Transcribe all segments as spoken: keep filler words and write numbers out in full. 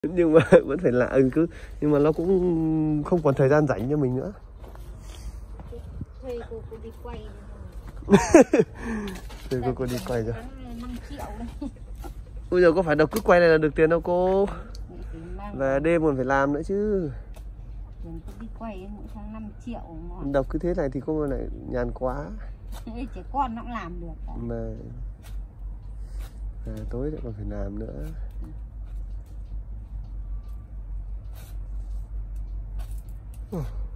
Nhưng mà vẫn phải là ừ, cứ nhưng mà nó cũng không còn thời gian rảnh cho mình nữa. Thuê cô, cô đi quay Thuê cô, cô đi quay cho năm triệu đấy. Bây giờ có phải đâu cứ quay này là được tiền đâu cô. Về đêm còn phải làm nữa chứ. Đừng cứ đi quay mỗi tháng năm triệu mà. Đọc cứ thế này thì cô lại nhàn quá. Trẻ con nó cũng làm được cả. Mà à, tối lại còn phải làm nữa. Ừ.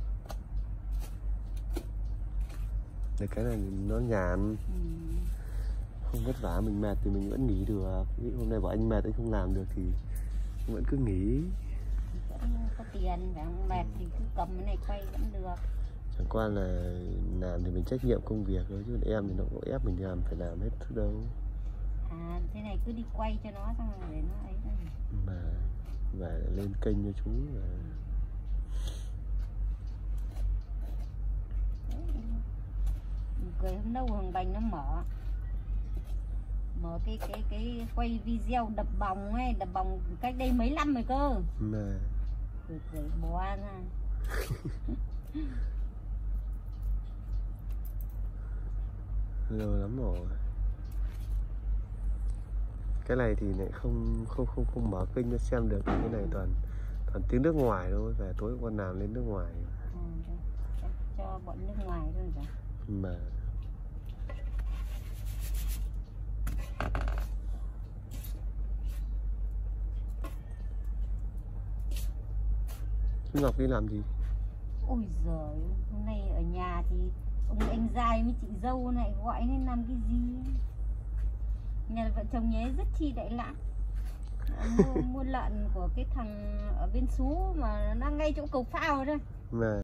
Để cái này nó nhàn. Ừ. Không vất vả, mình mệt thì mình vẫn nghỉ được. Ví dụ hôm nay bảo anh mệt anh không làm được thì vẫn cứ nghỉ. Có tiền, không mệt thì cứ cầm cái này quay vẫn được. Chẳng qua là làm thì mình trách nhiệm công việc thôi, chứ em thì nó cũng ép mình làm phải làm hết thứ đâu. À thế này cứ đi quay cho nó xong rồi để nó ấy thôi. Mà và lên kênh cho chú là... Cười hôm đâu Hồng Bành nó mở mở cái cái cái quay video đập bòng ấy, đập bòng cách đây mấy năm rồi cơ. Mà cười cười bó ra. lâu lắm rồi. Cái này thì lại không không không không mở kênh cho xem được, cái này toàn toàn tiếng nước ngoài thôi, và tối con nào lên nước ngoài. À, cho, cho bọn nước ngoài thôi rồi. Mà Ngọc đi làm gì? Ôi giời, hôm nay ở nhà thì ông anh Giai với chị dâu này gọi nên làm cái gì? Nhà vợ chồng nhé rất chi đại lãng. Mua, mua lợn của cái thằng ở bên Sú mà nó ngay chỗ cầu phao rồi đây. Mà